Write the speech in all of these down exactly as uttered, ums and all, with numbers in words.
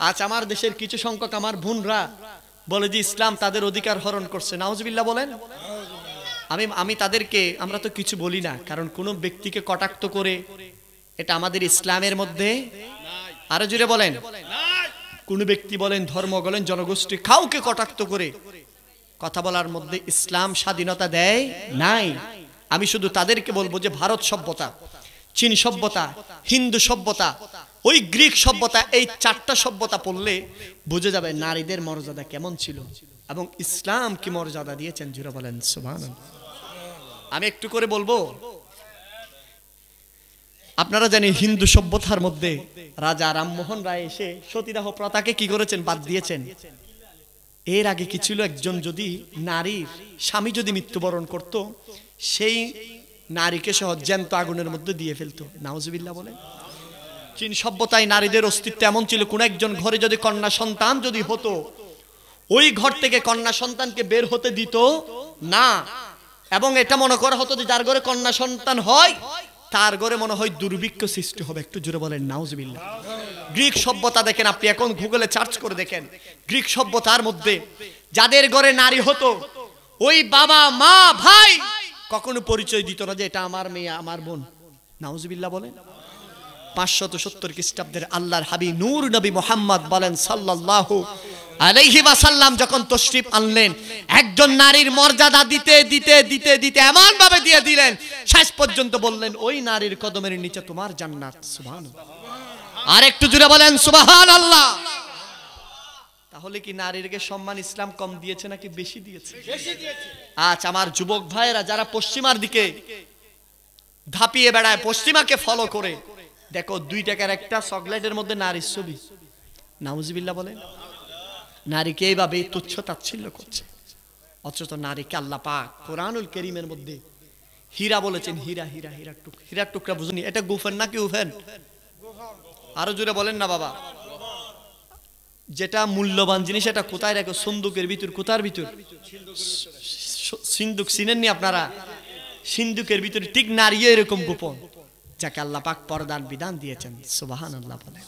আজ আমার দেশের কিছু সংখ্যক আমার বোনরা বলে যে ইসলাম তাদের অধিকার হরণ করছে, নাউজুবিল্লাহ বলেন। আমি আমি তাদেরকে, আমরা তো কিছু বলি না, কারণ কোনো ব্যক্তিকে কটাক্ত করে এটা আমাদের ইসলামের মধ্যে আরো জুড়ে বলেন, কোন ব্যক্তি বলেন, ধর্ম বলেন, জনগোষ্ঠী, কাউকে কটাক্ত করে কথা বলার মধ্যে ইসলাম স্বাধীনতা দেয় নাই। আমি শুধু তাদেরকে বলবো যে ভারত সভ্যতা, চীন সভ্যতা, হিন্দু সভ্যতা, ওই গ্রিক সভ্যতা, এই চারটা সভ্যতা পড়লে বুঝে যাবে নারীদের মর্যাদা কেমন ছিল এবং ইসলাম কি মর্যাদা দিয়েছেন। জুড়ে বলেন সুবহানাল্লাহ। আমি একটু করে বলবো, আপনারা জানেন হিন্দু সভ্যতার মধ্যে রাজা রামমোহন রায় এসে সতীদাহ প্রথাকে কি করেছেন, বাদ দিয়েছেন। এর আগে কি ছিল, একজন যদি নারীর স্বামী যদি মৃত্যুবরণ করত, সেই নারীকে সহ জ্যান্ত আগুনের মধ্যে দিয়ে ফেলতো। নাউজুবিল্লাহ বলেন। চীন সভ্যতায় নারীদের অস্তিত্ব এমন ছিল, কোন একজন ঘরে যদি কন্যা সন্তান যদি হতো, ওই ঘর থেকে কন্যা সন্তানকে বের হতে দিত না, এবং এটা মনে করা হতো যে যার ঘরে কন্যা সন্তান হয় তার ঘরে মনে হয় দুর্ভিক্ষ সৃষ্টি হবে। একটু জোরে বলেন নাউজুবিল্লাহ। গ্রিক সভ্যতা দেখেন, আপনি এখন গুগলে সার্চ করে দেখেন, গ্রিক সভ্যতার মধ্যে যাদের ঘরে নারী হতো, ওই বাবা মা ভাই কখনো পরিচয় দিত না যে এটা আমার মেয়ে, আমার বোন। নাউজুবিল্লাহ বলেন। পাঁচশত সত্তর খ্রিস্টাব্দের আল্লাহর হাবিব নূর নবী মুহাম্মদ বলেন সাল্লাল্লাহু আলাইহি ওয়াসাল্লাম যখন তশরিফ আনলেন, একজন নারীর মর্যাদা দিতে দিতে দিতে দিতে এমন ভাবে দিয়ে দিলেন, শেষ পর্যন্ত বললেন ওই নারীর কদমের নিচে তোমার জান্নাত। সুবহানাল্লাহ। আর একটু জোরে বলেন সুবহানাল্লাহ। তাহলে কি নারীরকে সম্মান ইসলাম কম দিয়েছে নাকি বেশি দিয়েছে? বেশি দিয়েছে। আজ আমার যুবক ভাইয়েরা যারা পশ্চিমার দিকে ধাপিয়ে বেড়ায়, পশ্চিমাকে ফলো করে, দেখো দুই টাকার একটা চকলেটের মধ্যে নারীর ছবি। নাউজুবিল্লাহ বলেন। নারীকে এইভাবে তুচ্ছ তাচ্ছিল্য করছে, অথচ নারীকে আল্লাহ পাক কোরআনুল কারীমের মধ্যে হীরা বলেছেন। হীরা হীরা হীরা টুকরা, হীরার টুকরা বুঝুনি, এটা গুফেন নাকি উফেন? আরো জোরে বলেন না বাবা। যেটা মূল্যবান জিনিস এটা কোথায় রাখো? সিন্ধুকের ভিতর। কোথার ভিতর? সিন্ধুক চিনেননি আপনারা? সিন্ধুকের ভিতরে ঠিক নারী এরকম গোপন, যাকে আল্লাহ পাক পর্দার বিধান দিয়েছেন। সুবহানাল্লাহ বলেন।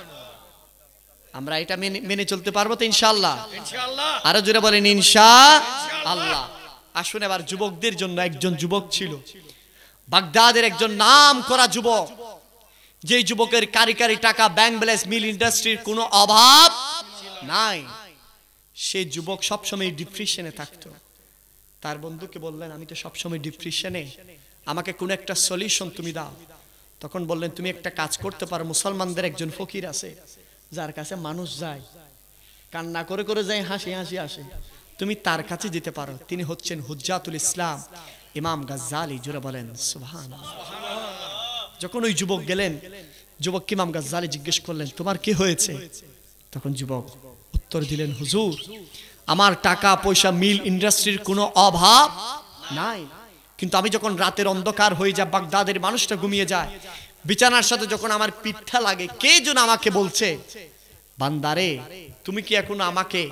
আমরা এটা মেনে মেনে চলতে পারবো তো ইনশাআল্লাহ? ইনশাআল্লাহ। আরো জোরে বলেন ইনশাআল্লাহ। আসুন এবার যুবকদের জন্য, একজন যুবক ছিল বাগদাদের, একজন নাম করা যুবক, যে যুবকের কারি কারি টাকা, ব্যাংক ব্যালেন্স, মিল ইন্ডাস্ট্রির কোনো অভাব নাই। সেই যুবক সবসময় ডিপ্রেশনে থাকতো। তার বন্ধুকে বললেন, আমি তো সবসময় ডিপ্রেশনে, আমাকে কোন একটা সলিউশন তুমি দাও। তখন বললেন, তুমি একটা কাজ করতে পারো, মুসলমানদের একজন ফকির আছে যার কাছে মানুষ যায়, কান্না করে করে যায়, হাসি হাসি আসে, তুমি তার কাছে যেতে পারো। তিনি হচ্ছেন হুজ্জাতুল ইসলাম ইমাম গাজ্জালি। জোরে বলেন সুবহানাল্লাহ। যখন ওই যুবক গেলেন, যুবক ইমাম গাজ্জালি জিজ্ঞেস করলেন, তোমার কি হয়েছে? তখন যুবক উত্তর দিলেন, হুজুর, আমার টাকা পয়সা, মিল ইন্ডাস্ট্রির কোনো অভাব নাই, কিন্তু আমি যখন রাতের অন্ধকার হয়ে যায়, বাগদাদের মানুষটা ঘুমিয়ে যায়, বিছানার সাথে যখন আমার পিঠা লাগে, কে যেন আমাকে বলছে, বান্দারে তুমি কি এখন আমাকে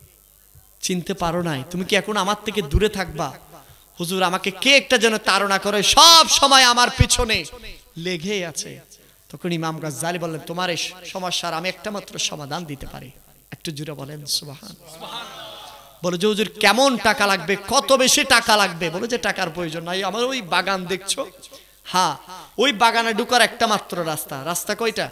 চিনতে পারো নাই? তুমি কি এখন আমার থেকে দূরে থাকবা? হুজুর, আমাকে কে একটা যেন তাড়না করে সব সময় আমার পিছনে লেগে আছে। তখন ইমাম গাজ্জালি বললেন, তোমার এই সমস্যার আমি একটা মাত্র সমাধান দিতে পারি। একটু জুড়ে বলেন সুবহানাল্লাহ। বলে যে হুজুর কেমন টাকা লাগবে, কত বেশি টাকা লাগবে? বলে যে টাকার প্রয়োজন নাই, আমার ওই বাগান দেখছো, হ্যাঁ ওই বাগানে ঢুকার একটা মাত্র রাস্তা। রাস্তা কয়টা?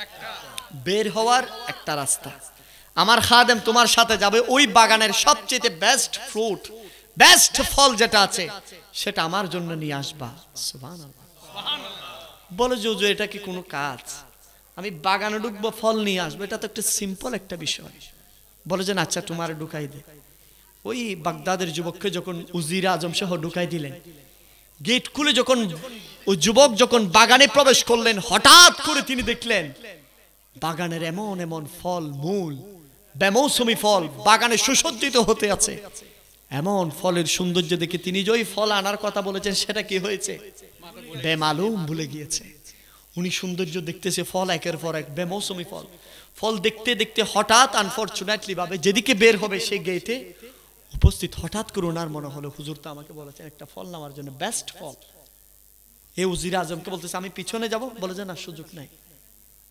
বের হওয়ার একটা রাস্তা। আমার খাদেম তোমার সাথে যাবে, ওই বাগানের সবচেয়ে বেস্ট ফ্রুট, বেস্ট ফল যেটা আছে সেটা আমার জন্য নিয়ে আসবা। সুবহানাল্লাহ। বলে যে হুজুর এটা কি কোনো কাজ? আমি বাগানে ঢুকবো, ফল নিয়ে আসবো, এটা তো একটা সিম্পল একটা বিষয়। বলে যে আচ্ছা তোমার ঢুকাই দে। ওই বাগদাদের যুবককে যখন উজির আজম সহ ঢুকাই দিলেন, গেট খুলে যখন ওই যুবক যখন বাগানে প্রবেশ করলেন, হঠাৎ করে তিনি দেখলেন বাগানের এমন এমন ফল মূল, বেমৌসুমি ফল বাগানে সুসজ্জিত হতে আছে। এমন ফলের সৌন্দর্য দেখে তিনি যে ওই ফল আনার কথা বলেছেন সেটা কি হয়েছে? বেমালুম ভুলে গিয়েছে। উনি সৌন্দর্য দেখতেছে, ফল একের পর এক বেমৌসুমি ফল। ফল দেখতে দেখতে হঠাৎ আনফরচুনেটলি ভাবে যেদিকে বের হবে সেই গেটে উপস্থিত। হঠাৎ করে ওনার মনে হলো, হুজুর তো আমাকে বলেছেন একটা ফল নেওয়ার জন্য, বেস্ট ফল। এ উজির আজমকে বলতেছে আমি পিছনে যাব, বলে যে না সুযোগ নাই,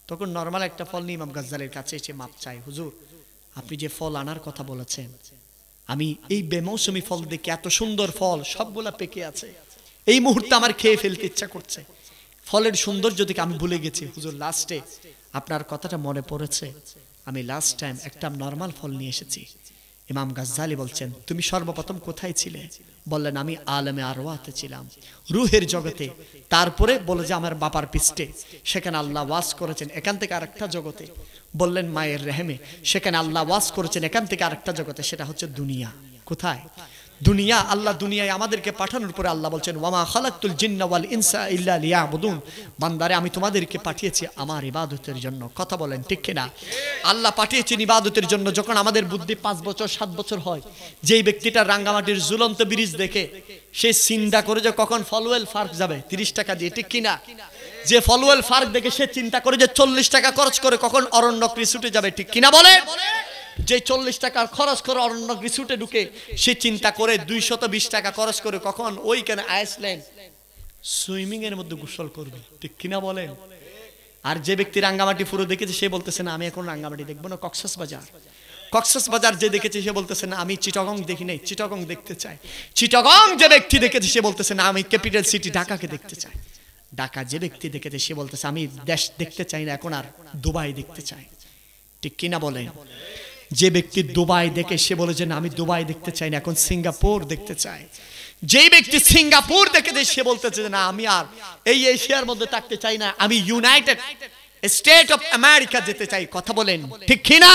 তখন নরমাল একটা ফল নিয়ে ইমাম গাজ্জালির কাছে এসে মাপ চাই, হুজুর আপনি যে ফল আনার কথা বলেছেন, আমি এই বেমৌসুমি ফল দেখে, এত সুন্দর ফল সবগুলা পেকে আছে, এই মুহূর্তে আমার খেয়ে ফেলতে ইচ্ছা করছে, ফলের সৌন্দর্য দেখে আমি ভুলে গেছি। হুজুর লাস্টে আপনার কথাটা মনে পড়েছে, আমি লাস্ট টাইম একটা নরমাল ফল নিয়ে এসেছি। ইমাম গাজ্জালি বলছেন, তুমি সর্বপ্রথম কোথায় ছিলে? বললেন, আমি আলেমে আরওয়াতে ছিলাম, রুহের জগতে। তারপরে বলে যে আমার বাবার পৃষ্ঠে, সেখানে আল্লাহ ওয়াজ করেছেন এখান থেকে আরেকটা জগতে। বললেন মায়ের রেহেমে, সেখানে আল্লাহ ওয়াজ করেছেন এখান থেকে আরেকটা জগতে, সেটা হচ্ছে দুনিয়া। কোথায়? দুনিয়া। আল্লাহ দুনিয়ায় আমাদেরকে পাঠানোর পরে আল্লাহ বলছেন, ওয়ামা খালাকতুল জিন্না ওয়াল ইনসা ইল্লা লিয়াবুদুন, বান্দারে আমি তোমাদেরকে পাঠিয়েছি আমার ইবাদতের জন্য। কথা বলেন ঠিক কিনা? আল্লাহ পাঠিয়েছেন ইবাদতের জন্য। যখন আমাদের বুদ্ধি পাঁচ বছর সাত বছর হয়, যেই ব্যক্তিটা রাঙ্গামাটির ঝুলন্ত ব্রিজ দেখে সে চিন্তা করে যে কখন ফলওয়েল পার্ক যাবে তিরিশ টাকা দিয়ে, ঠিক কিনা? যে ফলওয়েল পার্ক দেখে সে চিন্তা করে যে চল্লিশ টাকা খরচ করে কখন অরণ্যক রিসোর্টে যাবে, ঠিক কিনা বলে? যে চল্লিশ টাকা খরচ করে অরণ্যক রিসোর্টে ঢুকে সে চিন্তা করে দুইশত বিশ টাকা খরচ করে কখন ওইখানে আইসল্যান্ড সুইমিং এর মধ্যে গোসল করবে, ঠিক কিনা বলেন? আর যে ব্যক্তি রাঙ্গামাটি পুরো দেখেছে সে বলতেছে না আমি এখন রাঙ্গামাটি দেখবো না, কক্সবাজার। কক্সবাজার যে দেখেছে সে বলতেছে না আমি চিটাগং দেখি নাই, চিটাগং দেখতে চাই। চিটাগং যে ব্যক্তি দেখেছে সে বলতেছে না আমি ক্যাপিটাল সিটি ঢাকাকে দেখতে চাই। ঢাকা যে ব্যক্তি দেখেছে সে বলতেছে আমি দেশ দেখতে চাই না, এখন আর দুবাই দেখতে চাই, ঠিক কিনা বলেন? যে ব্যক্তি দুবাই দেখে সে বলে যে না আমি দুবাই দেখতে চাই না, এখন সিঙ্গাপুর দেখতে চাই। যে ব্যক্তি সিঙ্গাপুর দেখে সে বলতেছে না আমি আর এই এশিয়ার মধ্যে থাকতে চাই না, আমি ইউনাইটেড স্টেট অফ আমেরিকা যেতে চাই। কথা বলেন ঠিক কিনা?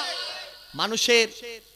মানুষের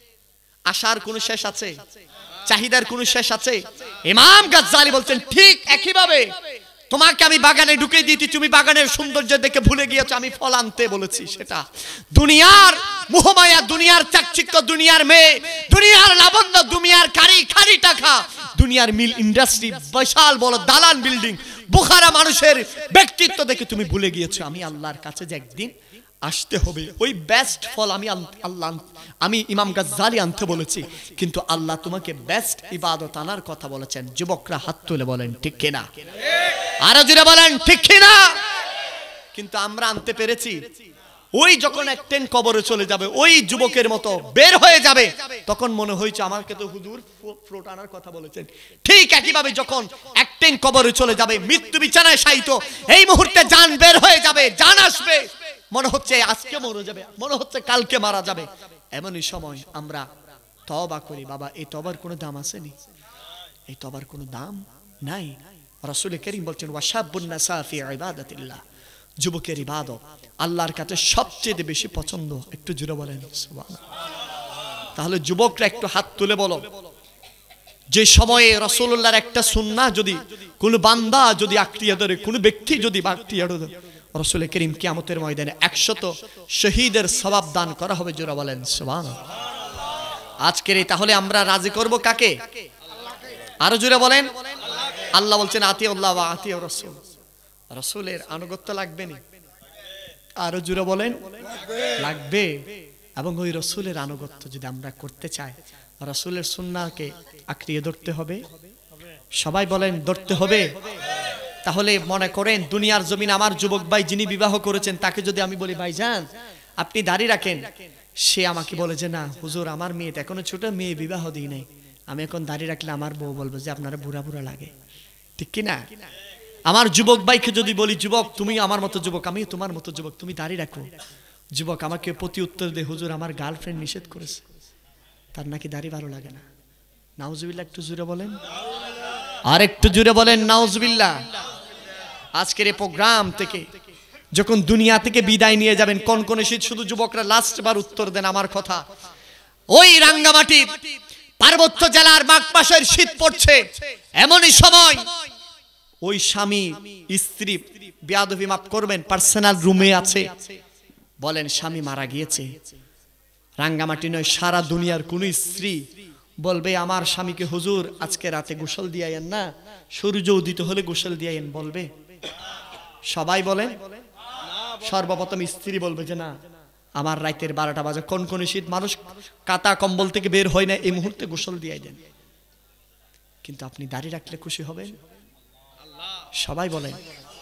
আশার কোন শেষ আছে? চাহিদার কোন শেষ আছে? ইমাম গাজ্জালি বলছেন ঠিক একইভাবে তোমাকে আমি বাগানে ঢুকে দিয়েছি, তুমি বাগানের সৌন্দর্য দেখে ভুলে গিয়েছো আমি ফল আনতে বলেছি। সেটা দুনিয়ার মোহমায়া, দুনিয়ার চাকচিক্য, দুনিয়ার মেয়ে, দুনিয়ার লাবণ্য, দুনিয়ার কারি খারি টাকা, দুনিয়ার মিল ইন্ডাস্ট্রি, বিশাল বড় দালান বিল্ডিং, বুখারা মানুষের ব্যক্তিত্ব দেখে তুমি ভুলে গিয়েছো আমি আল্লাহর কাছে যে একদিন আসতে হবে। ওই বেস্ট ফল আমি আল্লাহ আমি ইমাম গাজ্জালি আনতে বলেছি, কিন্তু আল্লাহ তোমাকে বেস্ট ইবাদত আনার কথা বলেছেন। যুবকরা হাত তুলে বলেন ঠিক কিনা? আরো জোরে বলেন ঠিক কিনা? কিন্তু আমরা আনতে পেরেছি? ওই যখন একদিন কবরে চলে যাবে ওই যুবকের মতো বের হয়ে যাবে, তখন মনে হয়েছে আমাকে তো হুজুর ফ্রুট আনার কথা বলেছেন। ঠিক একইভাবে যখন একদিন কবরে চলে যাবে, মৃত্যু বিছানায় শায়িত, এই মুহূর্তে জান বের হয়ে যাবে, জান আসবে, মনে হচ্ছে আজকে মরে যাবে, মনে হচ্ছে কালকে মারা যাবে। এমনই সময় আমরা তওবা করি, বাবা এই তওবার কোনো দাম আসেনি, এই তওবার কোনো দাম নাই। রাসূল করিম বলছেন ওয়াশাবুন নাসা ফি ইবাদাতিল্লাহ, যুবকের ইবাদত আল্লাহর কাছে সবচেয়ে বেশি পছন্দ। একটু জোরে বলেন সুবহানাল্লাহ। তাহলে যুবকরা একটু হাত তুলে বলো, যে সময়ে রাসূলুল্লাহর একটা সুন্নাহ যদি কোন বান্দা যদি আঁকড়িয়ে ধরে, কোন ব্যক্তি যদি আঁকড়িয়ে ধরে, রাসূল করিম কিয়ামতের ময়দানে একশত শহীদের সওয়াব দান করা হবে। জোরে বলেন সুবহানাল্লাহ। আজকের এই তাহলে আমরা রাজি করব কাকে? আরো জোরে বলেন। আল্লাহ বলছেন আতিউল্লাহ ওয়া আতিউর রাসূল, রাসূলের আনুগত্য লাগবে না? আরো জোরে বলেন লাগবে। এবং ওই রাসূলের আনুগত্য যদি আমরা করতে চাই, রাসূলের সুন্নাহকে আঁকড়িয়ে ধরতে হবে। সবাই বলেন ধরতে হবে। তাহলে মনে করেন দুনিয়ার জমিন আমার যুবক ভাই যিনি বিবাহ করেছেন তাকে যদি আমি বলি ভাইজান আপনি দাড়ি রাখেন, সে আমাকে বলে যে না হুজুর আমার মেয়ে এখনো ছোট, মেয়ে বিবাহ দিই নাই, আমি এখন দাড়ি রাখলে আমার বউ বলবে যে আপনারা বুড়া বুড়া লাগে, ঠিক কি না? আমার যুবক ভাইকে যদি বলি যুবক তুমি আমার মতো যুবক, আমি তোমার মতো যুবক, তুমি দাড়ি রাখো, যুবক আমাকে প্রতি উত্তর দে হুজুর আমার গার্লফ্রেন্ড নিষেধ করেছে, তার নাকি দাড়ি ভালো লাগে না। নাউজুবিল্লাহ। একটু জোরে বলেন, আর একটু জোরে বলেন নাউজুবিল্লাহ। আজকের এই প্রোগ্রাম থেকে যখন দুনিয়া থেকে বিদায় নিয়ে যাবেন, কোন কোন শীত শুধু যুবকরা লাস্ট বার উত্তর দেন আমার কথা। ওই রাঙ্গামাটির পার্বত্য জেলার মাঘ মাসের শীত পড়ছে, এমনই সময় ওই স্বামী স্ত্রী বেয়াদবি মাফ করবেন পার্সোনাল রুমে আছে, বলেন স্বামী মারা গিয়েছে, রাঙ্গামাটি নয় সারা দুনিয়ার কোন স্ত্রী বলবে আমার স্বামীকে হুজুর আজকে রাতে গোসল দিয়ায়েন না, সূর্য উদিত হলে গোসল দিয়ায়েন, বলবে? সবাই বলেন। সর্বপ্রথম স্ত্রী বলবে যে না আমার রাতের বারোটা বাজে, কোন কোন শীত মানুষ কাতা কম্বল থেকে বের হয় না, এই মুহূর্তে গোসল দিয়ে দেন। কিন্তু আপনি দাড়ি রাখলে খুশি হবেন? সবাই বলেন।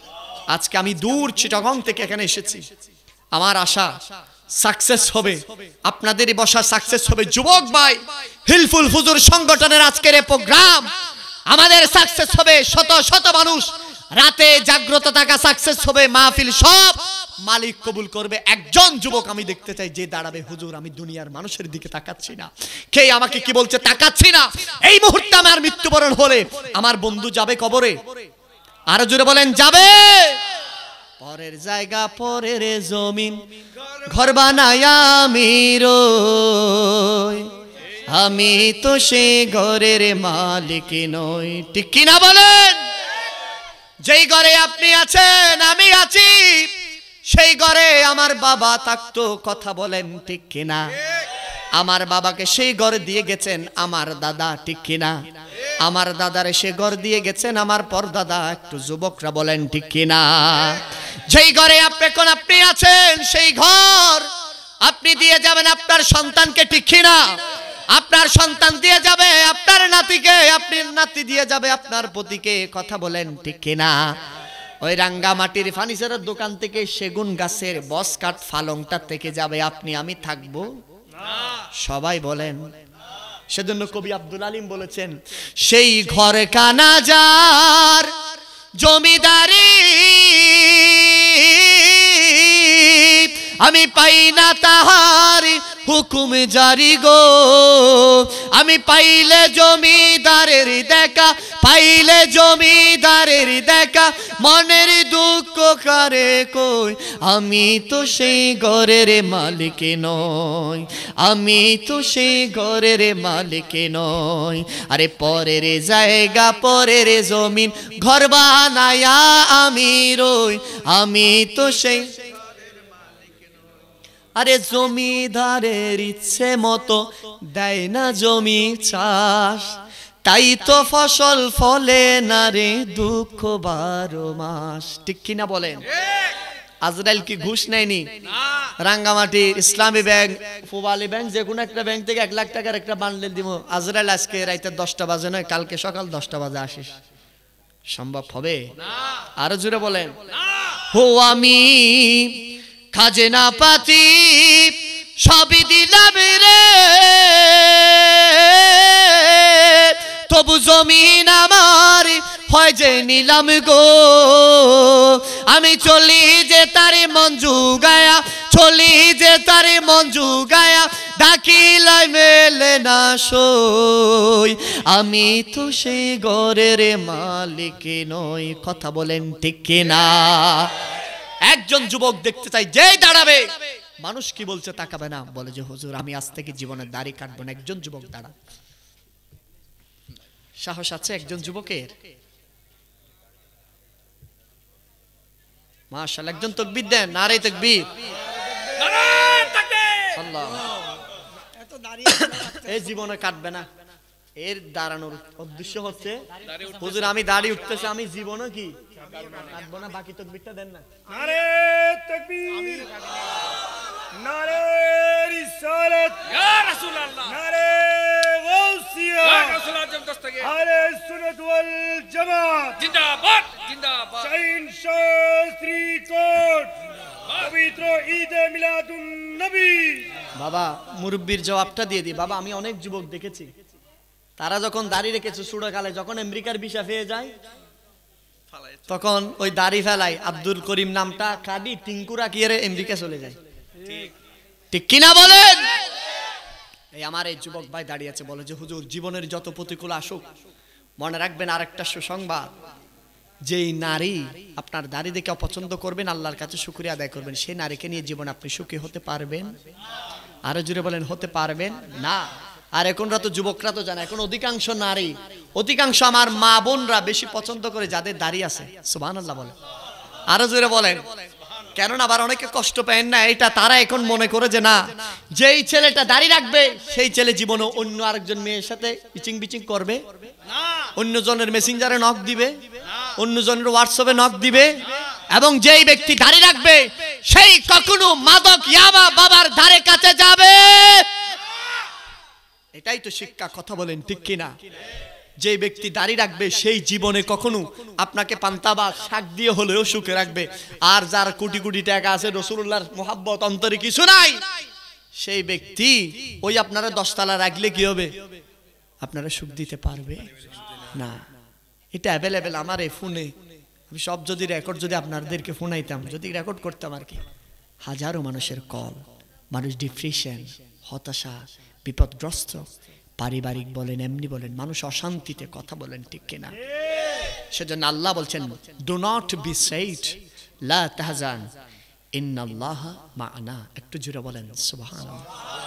আজকে আমি দূর চিটাগং থেকে এখানে এসেছি, আমার আশা সাকসেস হবে, আপনাদেরই বসা সাকসেস হবে। যুবক ভাই, হিলফুল ফুজুর সংগঠনের আজকের এই প্রোগ্রাম আমাদের সাকসেস হবে, শত শত মানুষ রাতে জাগ্রত থাকা সাকসেস হবে, মাহফিল সব মালিক কবুল করবে। একজন যুবক আমি দেখতে চাই যে দাঁড়াবে, হুজুর আমি দুনিয়ার মানুষের দিকে তাকাচ্ছি না, কে আমাকে কি বলছে তাকাচ্ছি না, এই মুহূর্তে আমার মৃত্যুবরণ হলে আমার বন্ধু যাবে কবরে, আরো জোরে বলেন যাবে। পরের জায়গা পরের জমিন ঘর বানায় আমি রই, আমি তো সে ঘরের মালিক নই, ঠিক কিনা বলেন? যেই ঘরে আপনি আছেন আমি আছি, সেই ঘরে আমার বাবা থাকতো, কথা বলেন ঠিক কিনা? আমার বাবাকে সেই ঘর দিয়ে গেছেন আমার দাদা, ঠিক কিনা? আমার দাদারে সে ঘর দিয়ে গেছেন আমার পরদাদা, একটু যুবকরা বলেন ঠিক কিনা? যেই ঘরে আপনি কোন আপনি আছেন সেই ঘর আপনি দিয়ে যাবেন আপনার সন্তানকে, ঠিক কিনা? আপনার সন্তান দিয়ে যাবে আপনার নাতিকে, আপনার নাতি দিয়ে যাবে আপনার পতিকে, কথা বলেন ঠিক কিনা? ওই রাঙ্গামাটির ফার্নিচারের দোকান থেকে সেগুন গাছের বস কাঠ ফালংটা থেকে যাবে, আপনি আমি থাকবো সবাই বলেন। সেজন্য কবি আব্দুল আলিম বলেছেন, সেই ঘর কানা যার জমিদারি আমি পাই না তাহার হুকুম জারি গো, আমি পাইলে জমিদারের দেখা, পাইলে জমিদারের দেখা মনের দুঃখ কারে কই, আমি তো সেই ঘরের মালিক নই, আমি তো সেই ঘরের মালিক নই। আরে পরের জায়গা পরের জমিন ঘর বানায়া আমি রই, আমি তো সেই, আরে জমিদারের ইচ্ছে মতো দেয় না জমি চাষ, তাই তো ফসল ফলে না রে দুঃখ বারো মাস, ঠিক কিনা বলেন? আজরাইল কি ঘুষ নেয়নি? রাঙ্গামাটি ইসলামী ব্যাংক, ফুবালি ব্যাংক, যে কোনো একটা ব্যাংক থেকে এক লাখ টাকার একটা বান্ডেল দিব, আজরাইল আজকে রাইতে দশটা বাজে নয় কালকে সকাল দশটা বাজে আসিস, সম্ভব হবে? আরো জোরে বলেন। হো আমি খাজনা পাতি সবই দিলাম রে, তবু জমিন আমার হয় যে নিলাম গো, আমি চলি যে তারে মঞ্জু গায়া, চলি যে তারে মঞ্জু গায়া, ডাকিলাই মেলে না সই, আমি তো সেই ঘরের মালিক নই, কথা বলেন ঠিক কিনা? একজন যুবক দেখতে চাই যেই দাঁড়াবে মানুষ কি বলছে তাকাবে না, বলে যে হুজুর আমি আজ থেকে জীবনের দাড়ি কাটবো না। একজন যুবক দাঁড়া, সাহস আছে একজন যুবকের? মাশাআল্লাহ, একজন তাকবীর দেন, নারে তাকবীর, নারে তাকবীর, আল্লাহ। এত দাড়ি এই জীবনে কাটবে না, এর দাঁড়ানোর উদ্দেশ্য হচ্ছে হুজুর আমি দাড়ি উঠতেছে, আমি জীবনে কি কাটবো না। বাকি তাকবীরটা দেন না, নারে তাকবীর, নারে রিসালাত ইয়া রাসূলুল্লাহ, নারে গাউসিয়া ইয়া রাসূলুল্লাহ, দস্তগীর আহলে সুন্নাত ওয়াল জামাত জিন্দাবাদ, জিন্দাবাদ। শাহিন শাস্ত্রী কোট পবিত্র ঈদে মিলাদুন নবী। বাবা মুরব্বির জবাবটা দিয়ে দি। বাবা আমি অনেক যুবক দেখেছি, তারা যখন দাড়ি রেখেছে ছোটকালে, যখন আমেরিকার ভিসা পেয়ে যায় তখন ওই দাড়ি ফেলাই, আব্দুল করিম নামটা কাদি টিঙ্কুরা কি এর আমেরিকা চলে যায়, ঠিক কিনা বলেন? এই আমার এই যুবক ভাই দাঁড়িয়ে আছে, বলে যে হুজুর জীবনের যত প্রতিকূল আসুক মনে রাখবেন আরেকটা সুসংবাদ, যেই নারী আপনার দাড়ি দেখে অপছন্দ করবেন, আল্লাহর কাছে শুকরিয়া আদায় করবেন, সেই নারীকে নিয়ে জীবন আপনি সুখী হতে পারবেন? আরো জোরে বলেন, হতে পারবেন না। আর এখনরা তো যুবকরা তো জানে, এখন অধিকাংশ নারী, অধিকাংশ আমার মা বোনরা বেশি পছন্দ করে যাদের দাড়ি আছে, সুবহানাল্লাহ বলেন, আরো জোরে বলেন। কেননা আবার অনেকে কষ্ট পায় না, এটা তারা এখন মনে করে যে না, যেই ছেলেটা দাড়ি রাখবে সেই ছেলে জীবনে অন্য আরেকজন মেয়ের সাথে ইচিং বিচিং করবে না, অন্য জনের মেসেঞ্জারে নক দিবে, অন্য জনের হোয়াটসঅ্যাপে নক দিবে, এবং যেই ব্যক্তি দাড়ি রাখবে সেই কখনো মাদক ইয়াবা বাবার ধারে কাছে যাবে। এটাই তো শিক্ষা, কথা বলেন ঠিক কিনা? যে ব্যক্তি দাড়ি রাখবে সেই জীবনে কখনো আপনাকে পান্তা বা শাক দিয়ে হলেও সুখে রাখবে। আর যার কোটি কোটি টাকা আছে, রাসূলুল্লাহর মোহাব্বত অন্তরে কিছু নাই, সেই ব্যক্তি ওই আপনারা দশতলা রাখলে কি হবে? আপনারা সুখ দিতে পারবে না। এটা অ্যাভেলেবেল আমার এই ফোনে। আমি সব যদি রেকর্ড যদি আপনাদেরকে ফোনাইতাম, যদি রেকর্ড করতাম আর কি, হাজারো মানুষের কল, মানুষ ডিপ্রেশন, হতাশা, বিপদগ্রস্ত, পারিবারিক বলেন এমনি বলেন, মানুষ অশান্তিতে কথা বলেন, ঠিক কিনা? সেজন্য আল্লাহ বলছেন, ডু নট বি সেইড লা তাহজান ইন্নাল্লাহ মা'ানা। একটু জোরে বলেন সুবহানাল্লাহ।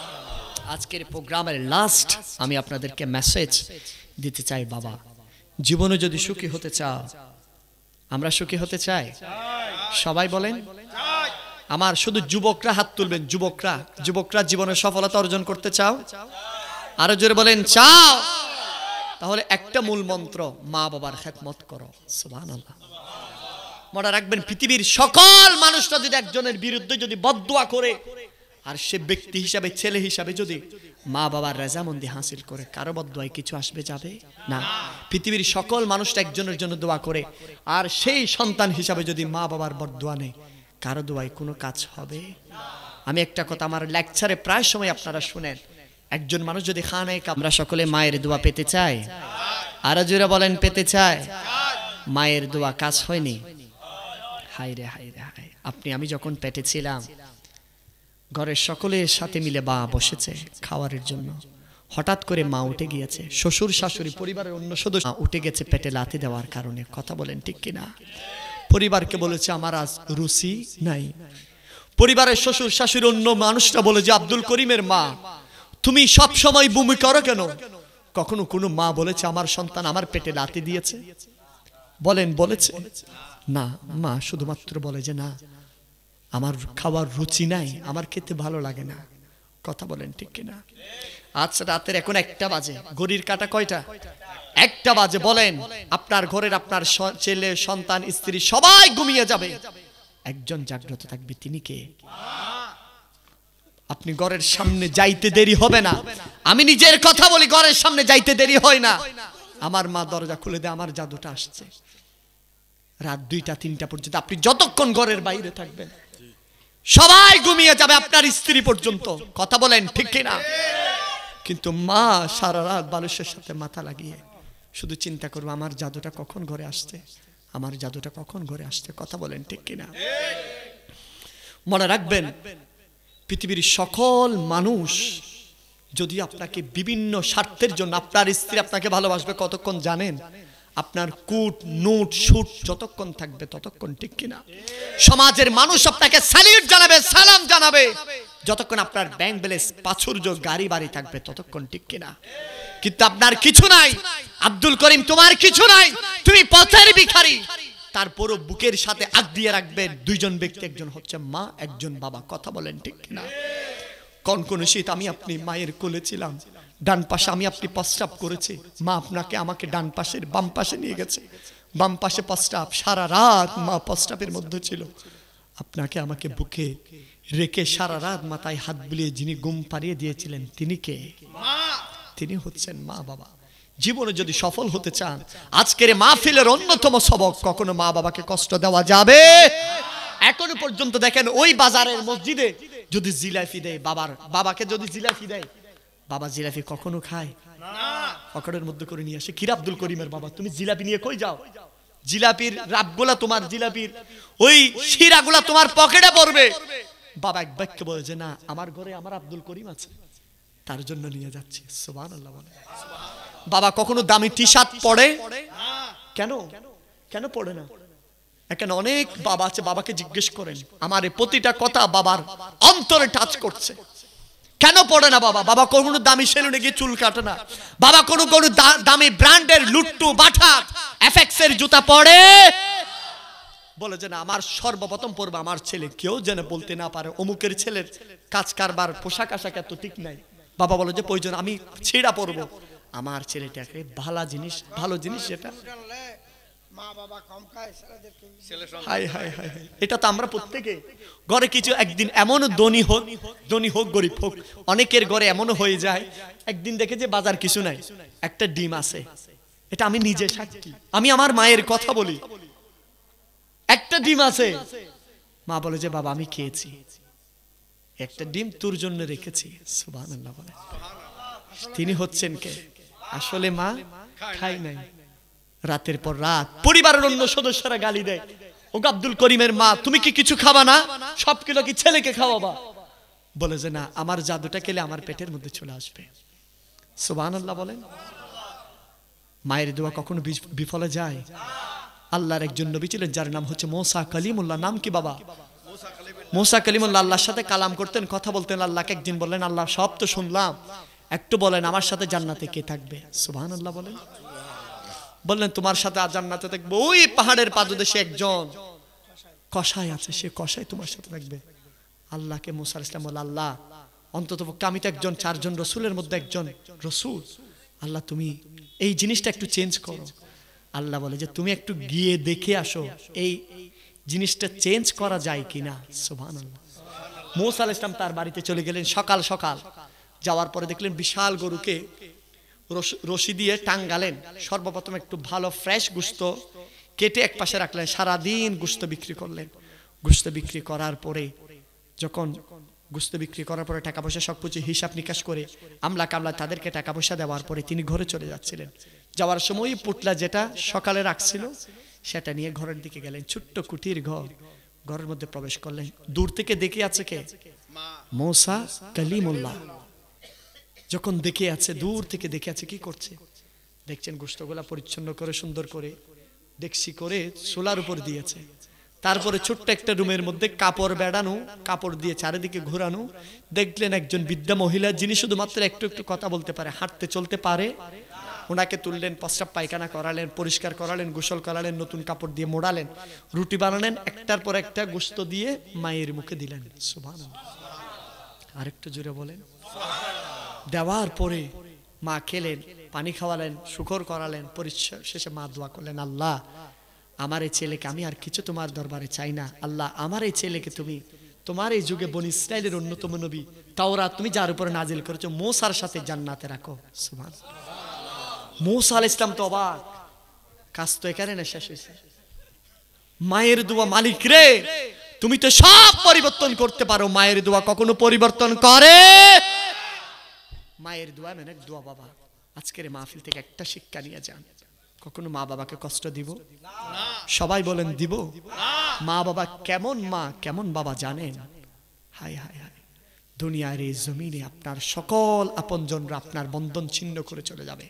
আজকের প্রোগ্রামের লাস্ট আমি আপনাদেরকে মেসেজ দিতে চাই, বাবা জীবনে যদি সুখী হতে চাও, আমরা সুখী হতে চাই সবাই বলেন আমার, শুধু যুবকরা হাত তুলবেন, যুবকরা যুবকরা জীবনে সফলতা অর্জন করতে চাও? আরো জোরে বলেন চাও? তাহলে একটা মূল মন্ত্র, মা বাবার খেদমত করো। সুবহানাল্লাহ। মনে রাখবেন, পৃথিবীর সকল মানুষরা যদি একজনের বিরুদ্ধে যদি বদদুয়া করে, আর সে ব্যক্তি হিসাবে, ছেলে হিসাবে যদি মা বাবার রাজামন্দি হাসিল করে, কারো বদদুয়ায় কিছু আসবে যাবে না। পৃথিবীর সকল মানুষটা একজনের জন্য দোয়া করে, আর সেই সন্তান হিসাবে যদি মা বাবার বদদুয়া নেই, কারো দোয়ায় কোনো কাজ হবে? আমি একটা কথা আমার লেকচারে প্রায় সময় আপনারা শুনেন, একজন মানুষ যদি খানায়, আমরা সকলে মায়ের দোয়া পেতে চাই? আরো জোরে বলেন পেতে চাই? মায়ের দোয়া কাজ হয়নি? হাই রে হাই রে হাই। আপনি আমি যখন পেটে ছিলাম, ঘরের সকলের সাথে মিলে মা বসেছে খাওয়ারের জন্য, হঠাৎ করে মা উঠে গিয়েছে, শ্বশুর শাশুড়ি পরিবারের অন্য সদস্য উঠে গেছে পেটে লাথি দেওয়ার কারণে। কথা বলেন ঠিক কিনা? পরিবারকে বলেছে আমার আজ রুচি নাই। পরিবারের শ্বশুর শাশুড়ি অন্য মানুষরা বলে যে আব্দুল করিমের মা তুমি সব সময় বমি করো কেন? কখনো কোনো মা বলেছে আমার সন্তান আমার পেটে লাথি দিয়েছে? বলেন বলেছে? না, মা শুধুমাত্র বলে যে না আমার খাওয়ার রুচি নাই, আমার খেতে ভালো লাগে না। কথা বলেন ঠিক কিনা? আচ্ছা রাতের এখন একটা বাজে, ঘড়ির কাঁটা কয়টা? একটা বাজে। বলেন আপনার ঘরের আপনার ছেলে সন্তান স্ত্রী সবাই ঘুমিয়ে যাবে, একজন জাগ্রত থাকবে, তিনি কে? আপনি ঘরের সামনে যাইতে দেরি হবে না, আমি নিজের কথা বলি, ঘরের সামনে যাইতে দেরি হয় না, আমার মা দরজা খুলে দেয়, আমার জাদুটা আসছে। রাত দুইটা তিনটা পর্যন্ত আপনি যতক্ষণ ঘরের বাইরে থাকবেন সবাই ঘুমিয়ে যাবে, আপনার স্ত্রী পর্যন্ত। কথা বলেন ঠিক কিনা? কিন্তু মা সারা রাত বালিশের সাথে মাথা লাগিয়ে শুধু চিন্তা করবে আমার জাদুটা কখন ঘরে আসছে, আমার জাদুটা কখন ঘরে আসছে। কথা বলেন ঠিক কিনা? মনে রাখবেন, পৃথিবীর সকল মানুষ যদি আপনাকে বিভিন্ন স্বার্থের জন্য, আপনার স্ত্রী আপনাকে ভালোবাসবে কতক্ষণ জানেন? আপনার কুট নুট শুট যতক্ষণ থাকবে ততক্ষণ, ঠিক কিনা? সমাজের মানুষ আপনাকে স্যালিউট জানাবে, সালাম জানাবে যতক্ষণ আপনার ব্যাংক ব্যালেন্স প্রাচুর্য গাড়ি বাড়ি থাকবে ততক্ষণ, ঠিক কিনা? কিন্তু আপনার কিছু নাই, আব্দুল করিম তোমার কিছু নাই, তুমি পথের ভিখারি, তারপরও বুকের সাথে আগ দিয়ে রাখবেন দুইজন ব্যক্তি, একজন হচ্ছে মা, একজন বাবা। কথা বলেন ঠিক কিনা? কোন কোন শীত আমি আপনি মায়ের কোলে ছিলাম, ডান পাশে আমি আপনি প্রস্রাব করেছি, মা আপনাকে আমাকে ডান পাশের বাম পাশে নিয়ে গেছে, বাম পাশে প্রস্রাব, সারা রাত মা প্রস্রাবের মধ্যে ছিল, আপনাকে আমাকে বুকে রেখে সারা রাত মাথায় হাত বুলিয়ে যিনি ঘুম পাড়িয়ে দিয়েছিলেন তিনি কে? তিনি হচ্ছেন মা বাবা। জীবনে যদি সফল হতে চান, আজকের মাহফিলের অন্যতম সবক, কখনো মা বাবাকে কষ্ট দেওয়া যাবে। এখনো পর্যন্ত দেখেন ওই বাজারের মসজিদে যদি জিলাপি দেয়, বাবার বাবাকে যদি জিলাপি দেয়, বাবা জিলাপি কখনো খায় না, পকেটের মধ্যে করে নিয়ে আসে। কিরা আব্দুল করিমের বাবা তুমি জিলাপি নিয়ে কই যাও? জিলাপির রাবগুলা তোমার, জিলাপির ওই শিরাগুলা তোমার পকেটে পড়বে। বাবা এক বাক্য বলে যে না, আমার ঘরে আমার আব্দুল করিম আছে, তার জন্য নিয়ে যাচ্ছি। সুবহানাল্লাহ বলে। বাবা কখনো দামি টি শার্ট পরে? কেন কেন পড়ে না? এখানে অনেক বাবা আছে, বাবাকে জিজ্ঞেস করেন, আমার এই প্রতিটা কথা বাবার অন্তরে টাচ করছে। কেন পড়ে না বাবা? বাবা কোনো দামি সেলুনে গিয়ে চুল কাটে না, বাবা কোনো কোনো দামি ব্র্যান্ডের লুট্টু বাটা এফএক্স এর জুতা পরে? বলে যে না, আমার সর্বপ্রথম পড়বে আমার ছেলে, কেউ যেন বলতে না পারে অমুকের ছেলের কাজ কারবার পোশাক আশাক এত ঠিক নাই। বাবা বলে যে প্রয়োজন আমি ছেঁড়া পরবো, আমার ছেলেটাকে ভালো জিনিস, ভালো জিনিস এটা মা বাবা কম খায়, হাই হাই হাই। এটা তো আমরা প্রত্যেকে ঘরে কিছু একদিন এমন ধনী হোক, ধনী হোক গরিব হোক, অনেকের ঘরে এমনও হয়ে যায় একদিন দেখে যে বাজার কিছু নাই, একটা ডিম আছে, এটা আমি নিজে সাক্ষী, আমি আমার মায়ের কথা বলি। একটা ডিম আছে, মা বলে যে বাবা আমি খেয়েছি, একটা ডিম তোর জন্য রেখেছি। সুবহানাল্লাহ বলে। তিনি হচ্ছেন কে? আসলে মা খাই নাই। রাতের পর রাত পরিবারের অন্য সদস্যরা গালি দেয়, ও আব্দুল করিমের মা তুমি কি কিছু খাবা না, সব কিলো কি ছেলেকে খাওয়াবা? বলে যে না, আমার জাদুটা খেলে আমার পেটের মধ্যে চলে আসবে। সুবহানাল্লাহ বলেন। মায়ের দোয়া কখনো বিফলে যায়? আল্লাহর একজন নবী ছিলেন যার নাম হচ্ছে মুসা কালিমুল্লাহ। নাম কি বাবা? মুসা কালিমুল্লাহ। আল্লাহর সাথে কালাম করতেন, কথা বলতেন। আল্লাহকে একদিন বললেন, আল্লাহ সব তো শুনলাম, একটু বলেন আমার সাথে জান্নাতে কে থাকবে? সুবহানাল্লাহ বলেন। বললেন তোমার সাথে জান্নাতে থাকবে ওই পাহাড়ের পাদদেশে একজন কসাই আছে, সে কসাই তোমার সাথে থাকবে। আল্লাহকে মুসা আলাইহিস সালাম বলে, আল্লাহ অন্ততপক্ষে আমি তো একজন, চারজন রসুলের মধ্যে একজন রসুল, আল্লাহ তুমি এই জিনিসটা একটু চেঞ্জ করো। আল্লাহ বলে যে তুমি একটু গিয়ে দেখে আসো এই জিনিসটা চেঞ্জ করা যায় কিনা। সুবহানাল্লাহ। মুসা আলাইহিস সালাম তার বাড়িতে চলে গেলেন সকাল সকাল। যাওয়ার পরে দেখলেন বিশাল গরুকে রশি দিয়ে টাঙ্গালেন। সর্বপ্রথম একটু ভালো ফ্রেশ গোশত কেটে এক পাশে রাখলেন, সারাদিন গোশত বিক্রি করলেন। গোশত বিক্রি করার পরে যখন গোশত বিক্রি করার পরে টাকা পয়সা সব কিছু হিসাব নিকাশ করে আমলা কামলা তাদেরকে টাকা পয়সা দেওয়ার পরে তিনি ঘরে চলে যাচ্ছিলেন। যাওয়ার সময় পুটলা যেটা সকালে রাখছিল সেটা নিয়ে ঘরের দিকে গেলেন। ছোট্ট কুটির ঘর, ঘরের মধ্যে প্রবেশ করলেন। দূর থেকে দেখে আছে কে? মুসা কালিমুল্লাহ। যখন দেখে আছে, দূর থেকে দেখে আছে, কি করছে দেখছেন, গোশতগুলা পরিচ্ছন্ন করে সুন্দর করে ডেকসি করে চুলার উপর দিয়েছে। তারপরে ছোট্ট একটা রুমের মধ্যে কাপড় বেড়ানো, কাপড় দিয়ে চারিদিকে ঘোরানো। দেখলেন একজন বৃদ্ধা মহিলা, যিনি শুধুমাত্র একটু একটু কথা বলতে পারে, হাঁটতে চলতে পারে। ওনাকে তুললেন, প্রস্রাব পায়খানা করালেন, পরিষ্কার করালেন, গোসল করালেন, নতুন কাপড় দিয়ে মোড়ালেন, রুটি বানালেন, একটার পর একটা গোশত দিয়ে মায়ের মুখে দিলেন। সুবহানাল্লাহ। আরেকটু জোরে বলেন। দেওয়ার পরে মা খেলেন, পানি খাওয়ালেন, শুকর করালেন, পরিষ্কার শেষে মা দোয়া করলেন, আল্লাহ আমার এই ছেলেকে, আমি আর কিছু তোমার দরবারে চাই না, আল্লাহ আমার এই ছেলেকে তুমি তোমার এই যুগে বনি ইসরাইলের অন্যতম নবী তাওরাত তুমি যার উপরে নাজিল করেছো মুসার সাথে জান্নাতে রাখো। সুবহানাল্লাহ। মুসা আলাইহিস সালাম তো অবাক, কাজ তো এখানে না শেষ হয়েছে। মায়ের দোয়া, মালিক রে তুমি তো সব পরিবর্তন করতে পারো, মায়ের দোয়া কখনো পরিবর্তন করে? মায়ের দোয়া মানে দোয়া। বাবা আজকের মাহফিল থেকে একটা শিক্ষা নিয়ে যান, কখনো মা বাবাকে কষ্ট দিব? সবাই বলেন দিব? মা বাবা কেমন মা কেমন বাবা জানেন? হায় হায় হায়, দুনিয়ার এই জমিনে আপনার সকল আপনজনরা আপনার বন্ধন ছিন্ন করে চলে যাবে,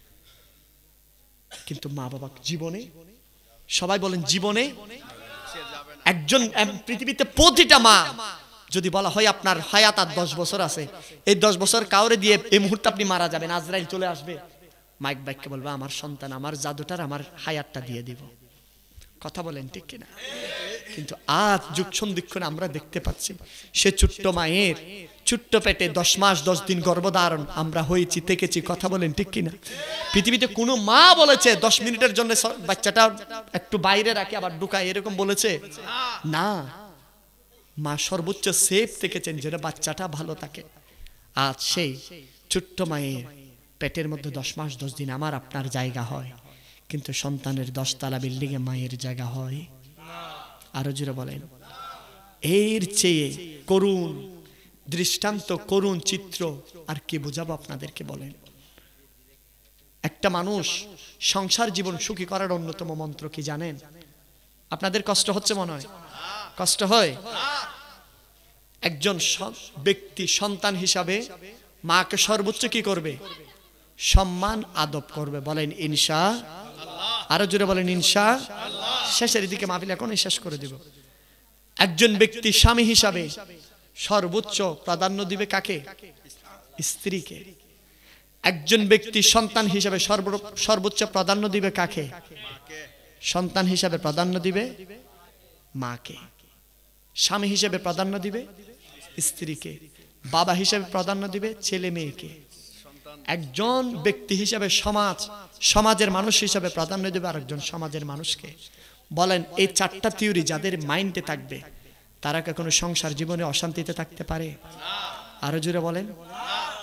কিন্তু মা বাবা জীবনে, সবাই বলেন জীবনে একজন, পৃথিবীতে প্রতিটা মা যদি বলা হয় আপনার হায়াত আর দশ বছর আছে, এই দশ বছর কাউরে দিয়ে এই মুহূর্তে আপনি মারা যাবেন, আজরাইল চলে আসবে, মাইক বাইককে বলবে আমার সন্তান আমার জাদুটার আমার হায়াতটা দিয়ে দিব। কথা বলেন ঠিক কিনা? কিন্তু আজ যুগ সন্ধিক্ষণে আমরা দেখতে পাচ্ছি সে ছোট্ট মায়ের ছোট্ট পেটে দশ মাস দশ দিন গর্ভধারণ আমরা হয়েছি, থেকেছি। কথা বলেন ঠিক কিনা? পৃথিবীতে কোনো মা বলেছে দশ মিনিটের জন্য বাচ্চাটা একটু বাইরে রাখে আবার ঢুকায়, এরকম বলেছে না। মা সর্বোচ্চ সেফ থেকেছেন যেন বাচ্চাটা ভালো থাকে। আজ সেই ছোট্ট মায়ের পেটের মধ্যে দশ মাস দশ দিন আমার আপনার জায়গা হয়, কিন্তু সন্তানের দশতলা বিল্ডিং এ মায়ের জায়গা হয়? আরো জোরে বলেন। এর চেয়ে করুণ দৃষ্টান্ত, করুণ চিত্র আর কি বোঝাবো আপনাদেরকে বলেন? একটা মানুষ সংসার জীবন সুখী করার অন্যতম মন্ত্র কি জানেন? আপনাদের কষ্ট হচ্ছে মনে হয়? কষ্ট হয়? একজন ব্যক্তি সন্তান হিসাবে মাকে সর্বোচ্চ কি করবে? সম্মান আদব করবে। বলেন ইনশাআল্লাহ। আরো জোরে বলেন ইনশাআল্লাহ। শেষের দিকে মাহফিল এখন শেষ করে দিব। একজন ব্যক্তি স্বামী হিসাবে সর্বোচ্চ প্রাধান্য দিবে কাকে? স্ত্রীকে। একজন ব্যক্তি সন্তান হিসাবে সর্বোচ্চ প্রাধান্য দিবে কাকে? সন্তান হিসাবে প্রাধান্য দিবে মাকে। স্বামী হিসেবে প্রাধান্য দিবে স্ত্রীকে। বাবা হিসেবে প্রাধান্য দিবে ছেলে মেয়েকে। একজন ব্যক্তি হিসেবে সমাজ, সমাজের মানুষ হিসেবে প্রাধান্য দেবে আরেকজন সমাজের মানুষকে। বলেন এই চারটা থিওরি যাদের মাইন্ডে থাকবে তারা কখনো সংসার জীবনে অশান্তিতে থাকতে পারে? আরো জোরে বলেন।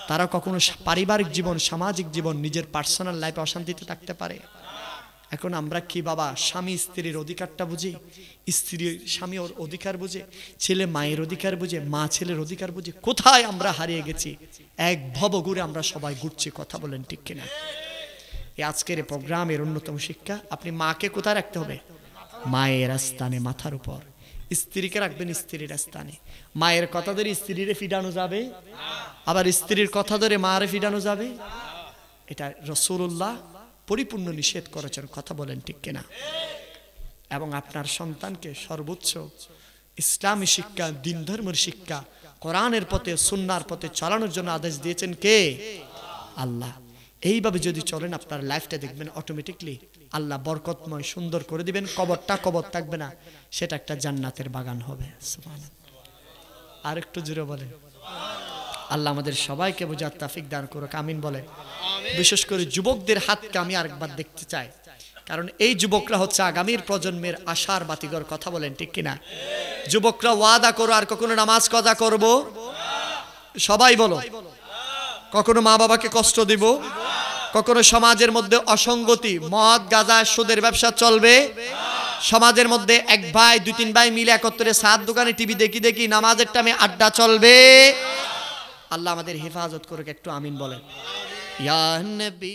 তারা কখনো পারিবারিক জীবন, সামাজিক জীবন, নিজের পার্সোনাল লাইফে অশান্তিতে থাকতে পারে। এখন আমরা কি বাবা স্বামী স্ত্রীর অধিকারটা বুঝি, স্ত্রী স্বামী ওর অধিকার বুঝে, ছেলে মায়ের অধিকার বুঝে, মা ছেলের অধিকার বুঝে? কোথায় আমরা হারিয়ে গেছি? এক ভব ঘুরে আমরা সবাই ঘুরছি। কথা বলেন ঠিক কিনা? এই আজকের প্রোগ্রামের অন্যতম শিক্ষা, আপনি মাকে কোথায় রাখতে হবে? মায়ের স্থানে, মাথার উপর। স্ত্রীকে রাখবেন স্ত্রীর স্থানে। মায়ের কথা ধরে স্ত্রীরে ফিডানো যাবে, আবার স্ত্রীর কথা ধরে মারে ফিডানো যাবে? এটা রাসূলুল্লাহ পরিপূর্ণ নিষেধ করেছেন। কথা বলেন ঠিক কিনা? এবং আপনার সন্তানকে সর্বোচ্চ ইসলামী শিক্ষা, দিন ধর্মের শিক্ষা, কোরআনের পথে, সুন্নাহর পথে চালানোর জন্য আদেশ দিয়েছেন কে? আল্লাহ। এইভাবে যদি চলেন আপনার লাইফটা দেখবেন অটোমেটিকলি আল্লাহ বরকতময় সুন্দর করে দিবেন। কবরটা কবর থাকবে না, সেটা একটা জান্নাতের বাগান হবে। সুবহানাল্লাহ। আর একটু জোরে বলেন। আল্লাহ আমাদের সবাইকে বোঝার তৌফিক দান করুক, আমিন বলে। বিশেষ করে যুবকদের হাতকে আমি আরেকবার দেখতে চাই, কারণ এই যুবকরা হচ্ছে আগামীর প্রজন্মের আশার বাতিঘর। কথা বলেন ঠিক কিনা? যুবকরা ওয়াদা করো আর কখনো নামাজ কাজা করব? সবাই বলো। কখনো মা বাবাকে কষ্ট দিব? কখনো সমাজের মধ্যে অসঙ্গতি, মদ গাঁজা সুদের ব্যবসা চলবে? সমাজের মধ্যে এক ভাই দুই তিন ভাই মিলে একত্রে সাত দোকানে টিভি দেখি দেখি নামাজের টাইমে আড্ডা চলবে? আল্লাহ আমাদের হেফাজত করুক, একটু আমিন বলেন। ইয়া নবী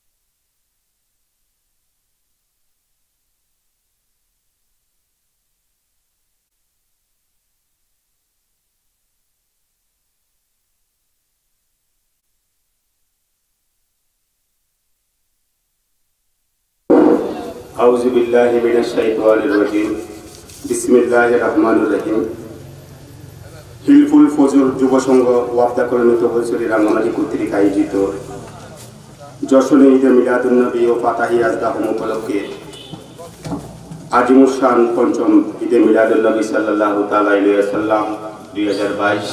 আউযু বিল্লাহি মিনাশ শাইতানির রাজিম। বিসমিল্লাহির রহমানির রহিম। হিলফুল ফজল যুব সংঘ ওয়াফদা কলোনি তহসিলি রাঙ্গামাটি কর্তৃক আয়োজিত যশোরে ঈদে মিলাদুন নবী ও ফাতাহি আজদাহম উপলক্ষে আজিমুস শান পঞ্চম ঈদে মিলাদুন নবী সাল্লাল্লাহু তাআলা আলাইহি ওয়াসাল্লাম দুই হাজার বাইশ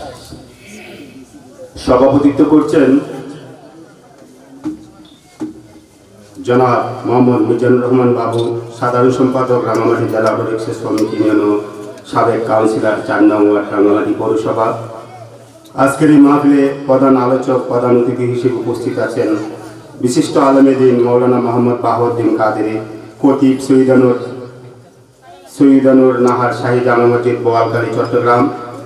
সভাপতিত্ব করছেন জনাব মোহাম্মদ মিজানুর রহমান বাবু, সাধারণ সম্পাদক রাঙ্গামাটি জেলা অটো রিক্সা শ্রমিক ইউনিয়ন ও সাবেক কাউন্সিলর চার নং ওয়ার্ড রাঙ্গামাটি পৌরসভা। আজকের এই মাহফিলে প্রধান আলোচক, প্রধান অতিথি হিসেবে উপস্থিত আছেন বিশিষ্ট আলেমে দ্বীন মৌলানা মোহাম্মদ বাহাউদ্দিন কাদেরী, খতিব সৈয়দানুর সৈয়দানুর নাহার শাহী জামে মসজিদ বোয়ালখালী চট্টগ্রাম।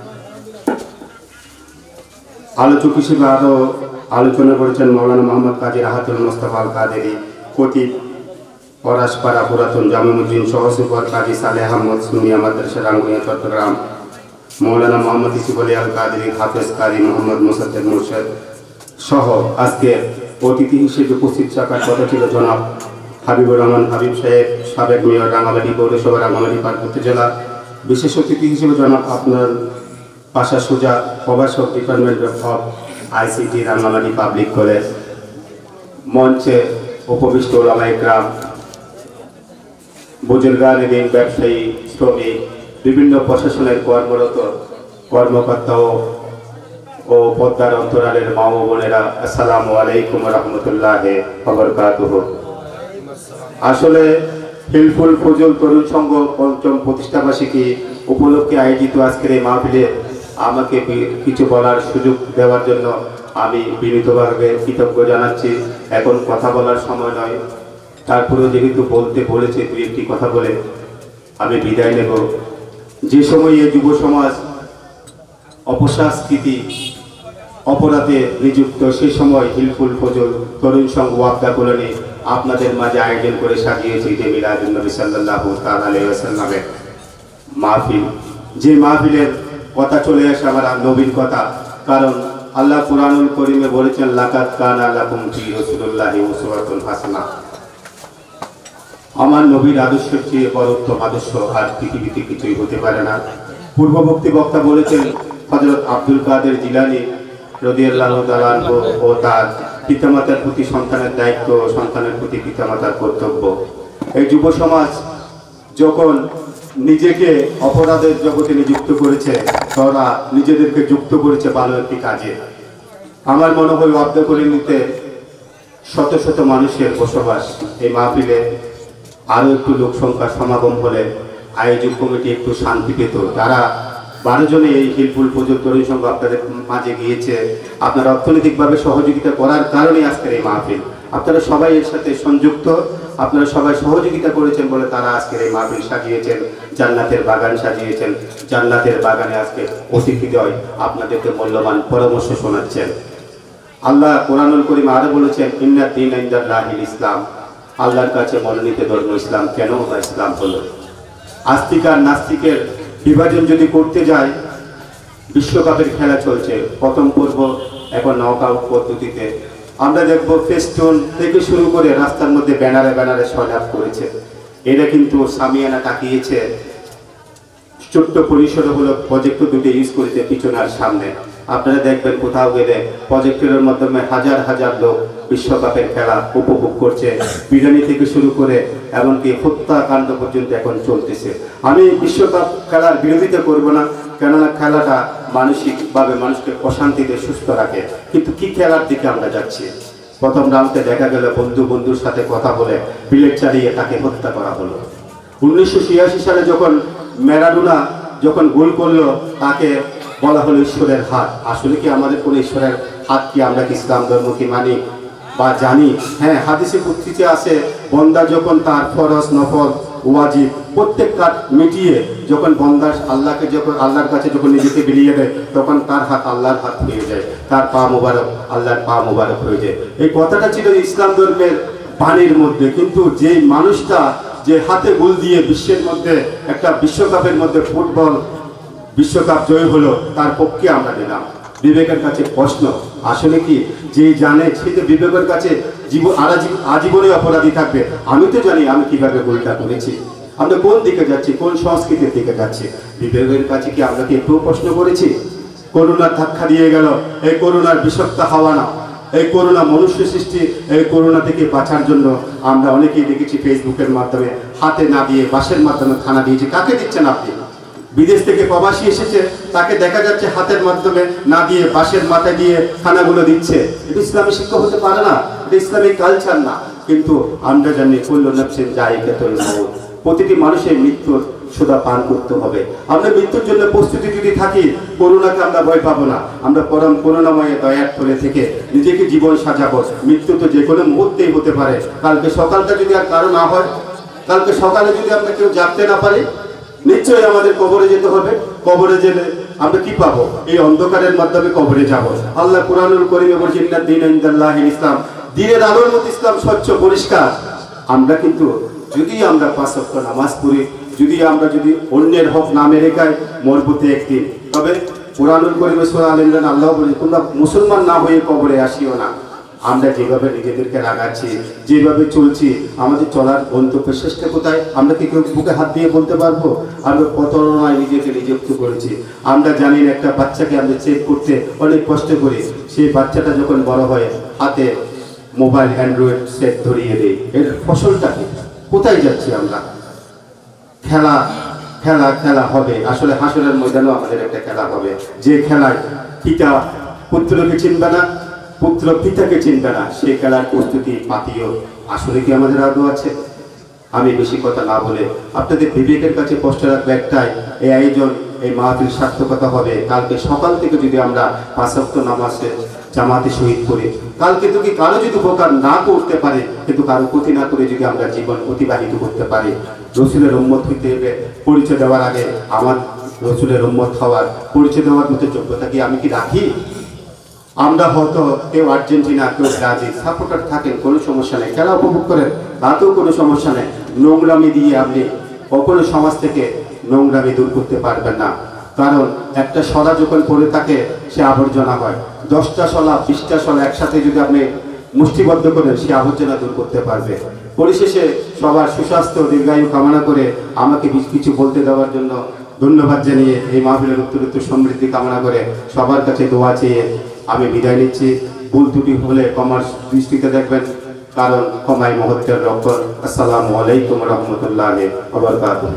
আলোচক হিসেবে আরও আলোচনা করেছেন মৌলানা মোহাম্মদ কাজী রাহাতুল মোস্তফা আল কাদেরী, খতিব পরাশপাড়া পুরাতন জামে মসজিদ সহসুপার কাজী সালেহ আহমদ সুনিয়া মাদ্রাসা রাঙ্গুনিয়া চট্টগ্রাম। মৌলানা মোহাম্মদ ইসুফ আলী আল কাদেরী, হাফেজ কারি মোহাম্মদ মুসাদ্দেদ মুর্শেদ সহ আজকে অতিথি হিসেবে উপস্থিত থাকার কথা ছিল জনাব হাবিবুর রহমান হাবিব সাহেব, সাবেক মেয়র রাঙ্গামাটি পৌরসভা রাঙ্গামাটি পার্বত্য জেলা। বিশেষ অতিথি হিসেবে জনাব আপনার পাশা সুজা, প্রভাষক, department of ICT Rangamati public college. মঞ্চে উপবিষ্ট ওলামায়ে কেরাম, বুজুর্গান এবং ব্যবসায়ী, শ্রমিক, বিভিন্ন প্রশাসনের কর্মরত কর্মকর্তা ও পদ্মার অন্তরালের মা ও বোনেরা, আসসালামু আলাইকুম রহমতুল্লাহি ওয়া বারাকাতুহু। আসলে হিলফুল ফজল তরুণ সংঘ পঞ্চম প্রতিষ্ঠাবার্ষিকী উপলক্ষে আয়োজিত আজকের এই মাহফিলে আমাকে কিছু বলার সুযোগ দেওয়ার জন্য আমি বিনীতভাবে কৃতজ্ঞ জানাচ্ছি। এখন কথা বলার সময় নয়, তারপরেও যেহেতু বলতে বলেছে দুই একটি কথা বলে আমি বিদায় নেব। যে সময় এই যুব সমাজ অপসংস্কৃতি অপরাধে নিযুক্ত, সে সময় হিলফুল ফজল তরুণ সংঘ ওয়াফদা কলোনি আপনাদের মাঝে আয়োজন করে সাজিয়েছে ঈদে মিলাদুন নবী সাল্লাল্লাহু তাআলা আলাইহি ওয়াসাল্লামের মাহফিল। যে মাহফিলের কথা চলে আসে আমার নবীর কথা, কারণ আল্লাহ কুরআনুল কারীমে বলেছেন লাকাদ কানা লাকুম ফি রাসূলিল্লাহি উসওয়াতুন হাসানাহ। আমার নবীর আদর্শের চেয়ে বড় উত্তম আদর্শ আর পৃথিবীতে কিছুই হতে পারে না। পূর্ববর্তী বক্তা বলেছেন হযরত আব্দুল কাদের জিলানী রাদিয়াল্লাহু তাআলা আনহু ও তার পিতামাতার প্রতি সন্তানের দায়িত্ব, সন্তানের প্রতি পিতামাতার কর্তব্য। এই যুব সমাজ যখন নিজেকে অপরাধের জগতে নিযুক্ত করেছে, তারা নিজেদেরকে যুক্ত করেছে ভালো একটি কাজে। আমার মনে হয় ওয়াফদা কলোনিতে শত শত মানুষের বসবাস। এই মাহফিলে আরও একটু লোক সংখ্যার সমাগম হলে আয়োজক কমিটি একটু শান্তি পেত। তারা বারো জনে এই হিলফুল পুজোর তরুণ সংঘ আপনাদের মাঝে গিয়েছে। আপনারা অর্থনৈতিকভাবে সহযোগিতা করার কারণে আজকের এই মাহফিল, আপনারা সবাই এর সাথে সংযুক্ত, আপনারা সবাই সহযোগিতা করেছেন বলে তারা আজকের এই মাহফিল সাজিয়েছেন, জান্নাতের বাগান সাজিয়েছেন। জান্নাতের বাগানে আজকে অতিথিদ্বয় আপনাদেরকে মূল্যবান পরামর্শ শোনাচ্ছেন। আল্লাহ কোরআনুল কারীম আরো বলেছেন, ইন্না দীন ইনদাল্লাহিল ইসলাম, আল্লাহর কাছে মনোনীত ধর্ম ইসলাম। কেন বা ইসলাম হলো? আস্তিক আর নাস্তিকের বিভাজন যদি করতে যায়, বিশ্বকাপের খেলা চলছে, প্রথম পর্ব এখন নক আউট পদ্ধতিতে, আমরা দেখবো ফেস্টুন থেকে শুরু করে রাস্তার মধ্যে ব্যানারে ব্যানারে সয়লাভ করেছে। এটা কিন্তু সামিয়ানা তাকিয়েছে, ছোট্ট পরিসরমূলক প্রজেক্টর দুটো ইউজ করেছে পিছনে আর সামনে। আপনারা দেখবেন কোথাও গেলে প্রজেক্টরের মাধ্যমে হাজার হাজার লোক বিশ্বকাপের খেলা উপভোগ করছে, বিরিয়ানি থেকে শুরু করে এমনকি হত্যাকাণ্ড পর্যন্ত এখন চলতেছে। আমি বিশ্বকাপ খেলার বিরোধিতা করব না, কেননা খেলাটা মানসিকভাবে মানুষকে প্রশান্তিতে সুস্থ রাখে, কিন্তু কি খেলার দিকে আমরা যাচ্ছি? প্রথম রাউন্ডে দেখা গেল বন্ধু বন্ধুর সাথে কথা বলে বিলেট চালিয়ে তাকে হত্যা করা হলো। উনিশশো ছিয়াশি সালে যখন ম্যারাডোনা যখন গোল করলো, তাকে বলা হলো ঈশ্বরের হাত। আসলে কি আমাদের কোন ঈশ্বরের হাত কি আমরা কি ইসলাম ধর্ম কি মানি বা জানি? হ্যাঁ, হাদিসে কুদসিতে আছে, বন্দা যখন তার ফরজ নফল ওয়াজিব প্রত্যেক কাজ মিটিয়ে যখন বন্দা আল্লাহকে যখন আল্লাহর কাছে যখন নিজেকে বিলিয়ে দেয়, তখন তার হাত আল্লাহর হাত হয়ে যায়, তার পা মুবারক আল্লাহর পা মুবারক হয়ে যায়। এই কথাটা ছিল ইসলাম ধর্মের বাণীর মধ্যে। কিন্তু যেই মানুষটা যে হাতে গোল দিয়ে বিশ্বের মধ্যে একটা বিশ্বকাপের মধ্যে ফুটবল বিশ্বকাপ জয় হলো, তার পক্ষে আমরা দিলাম। বিবেকের কাছে প্রশ্ন, আসলে কি যে জানে সে তো বিবেকের কাছে জীবন আজীবনে অপরাধী থাকবে। আমি তো জানি আমি কিভাবে গোলটা করেছি, আমরা কোন দিকে যাচ্ছি, কোন সংস্কৃতির দিকে যাচ্ছি। বিবেকের কাছে কি আমরা কি একটু প্রশ্ন করেছি? করোনার ধাক্কা দিয়ে গেল, এই করোনার বিষাক্ত হাওয়া না, এই করোনা মনুষ্য সৃষ্টি। এই করোনা থেকে বাঁচার জন্য আমরা অনেকেই দেখেছি ফেসবুকের মাধ্যমে হাতে না দিয়ে বাঁশের মাধ্যমে খানা দিয়েছি। কাকে দিচ্ছেন আপনি? বিদেশ থেকে প্রবাসী এসেছে, তাকে দেখা যাচ্ছে হাতের মাধ্যমে না দিয়ে বাঁশের মাথায় দিয়ে খানাগুলো দিচ্ছে। এটা ইসলামী শিক্ষা হতে পারে না, এটা ইসলামিক কালচার না। কিন্তু আমরা জানি কুল্লু নাফসিন যায়িকাতুল মউত, প্রতিটি মানুষের মৃত্যুর সুদা পান করতে হবে। আমরা মৃত্যুর জন্য প্রস্তুতি যদি থাকি, করোনাকে আমরা ভয় পাবো না। আমরা পরম করুণাময় দয়ার তলে থেকে নিজেকে জীবন সাজাবো। মৃত্যু তো যে কোনো মুহূর্তেই হতে পারে। কালকে সকালটা যদি আর কারো না হয়, কালকে সকালে যদি আমরা কেউ জাগতে না পারি, নিশ্চয়ই আমাদের কবরে যেতে হবে। কবরে গেলে আমরা কি পাবো? এই অন্ধকারের মাধ্যমে কবরে যাব। আল্লাহ কুরআনুল কারীমে বলেছেন, ইন্না দীন ইনদাল্লাহিল ইসলাম, দ্বীনের আলোর মতো ইসলাম স্বচ্ছ পরিষ্কার। আমরা কিন্তু যদি আমরা পাঁচ ওয়াক্ত নামাজ পড়ি, যদি আমরা যদি অন্যের হক না মেরে খাই, মরবতে একদিন। তবে কুরআনুল কারীমে সূরা আল ইমরান আল্লাহ বলেন, তোমরা মুসলমান না হয়ে কবরে আসিও না। আমরা যেভাবে নিজেদেরকে রাগাচ্ছি, যেভাবে চলছি, আমাদের চলার গন্তব্যের শেষটা কোথায়? আমরা কি কেউ বুকে হাত দিয়ে বলতে পারবো? আমরা প্রতারণায় নিজেকে নিযুক্ত করেছি। আমরা জানি না, একটা বাচ্চাকে আমরা চেক করতে অনেক কষ্ট করি, সেই বাচ্চাটা যখন বড় হয় হাতে মোবাইল অ্যান্ড্রয়েড সেট ধরিয়ে দেয়। এর ফসলটা কি? কোথায় যাচ্ছি আমরা? খেলা খেলা খেলা হবে, আসলে হাসরের ময়দানেও আমাদের একটা খেলা হবে, যে খেলায় পিতা পুত্রকে চিনবে না, পুত্র পিতাকে চিনবে না। সেই খেলার প্রস্তুতি পাতিও আসলে কি আমাদের আদৌ আছে? আমি বেশি কথা না বলে আপনাদের বিবেকের কাছে প্রশ্ন রাখবো একটাই, এই আয়োজন এই মাহফিল সার্থকতা হবে কালকে সকাল থেকে যদি আমরা পাঁচ ওয়াক্ত নামাজে জামাতে শহীদ করি। কালকে তো কি কারো যদি উপকার না করতে পারে, কিন্তু কারো ক্ষতি না করে যদি আমরা জীবন অতিবাহিত করতে পারি। রসুলের উম্মত হইতে হবে, পরিচয় দেওয়ার আগে আমার রসুলের উম্মত হওয়ার পরিচয় দেওয়ার মতো যোগ্যতা কি আমি কি রাখি? আমরা হয়তো কেউ আর্জেন্টিনা, কেউ ব্রাজিল সাপোর্টার থাকেন, কোনো সমস্যা নেই, খেলা উপভোগ করেন, তাতেও কোনো সমস্যা নেই। নোংরামি দিয়ে আপনি কখনো সমাজ থেকে নোংরামি দূর করতে পারবেন না। কারণ একটা সরা যখন পড়ে থাকে সে আবর্জনা হয়। দশটা সলা বিশটা সলা একসাথে যদি আপনি মুষ্টিবদ্ধ করেন, সে আবর্জনা দূর করতে পারবে। পরিশেষে সবার সুস্বাস্থ্য দীর্ঘায়ু কামনা করে আমাকে কিছু বলতে দেওয়ার জন্য ধন্যবাদ জানিয়ে এই মাহফিলের উত্তরোত্তর সমৃদ্ধি কামনা করে সবার কাছে দোয়া চেয়ে আমি বিদায় নিচ্ছি। ভুল ত্রুটি হলে ক্ষমার দৃষ্টিতে দেখবেন, কারণ ক্ষমাই মহত্বের রক্ষণ। আসসালামু আলাইকুম রহমতুল্লাহ ওয়া বারাকাতুহু।